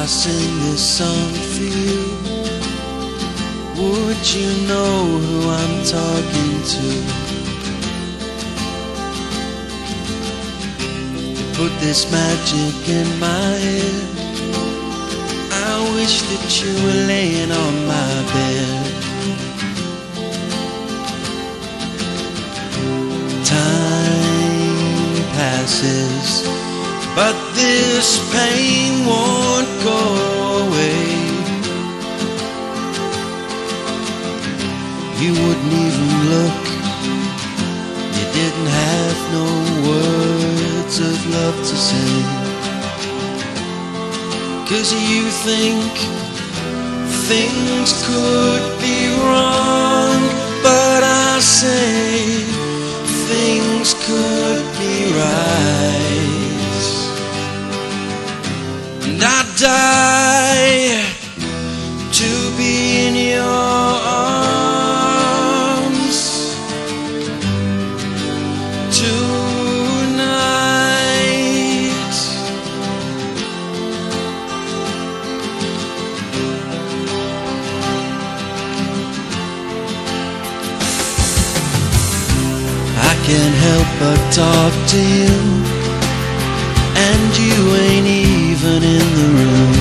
I sing this song for you, would you know who I'm talking to? You put this magic in my head, I wish that you were laying on my bed. Time passes, but this pain won't go away. You wouldn't even look, you didn't have no words of love to say. 'Cause you think things could be wrong, but I say things could be right. And I'd die to be in your arms tonight. I can't help but talk to you, and you ain't even in the room.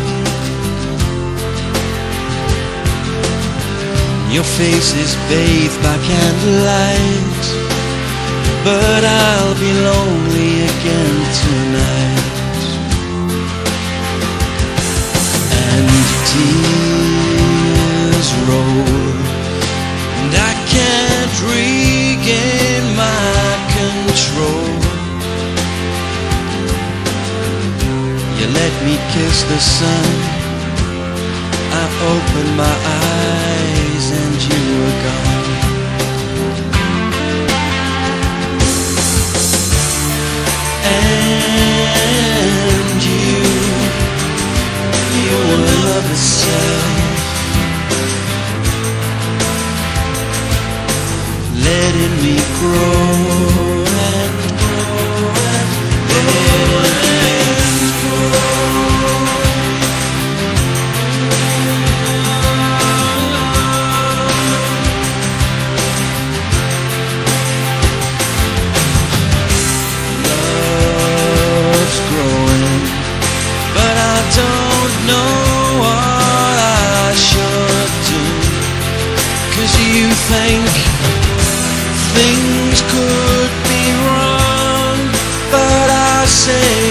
Your face is bathed by candlelight, but I'll be lonely again tonight. And tears roll, and I can't regain my control. You let me kiss the sun, I opened my eyes and you were gone. And you were love itself, letting me grow and grow and grow and grow. Don't know what I should do, 'cause you think things could be wrong, but I say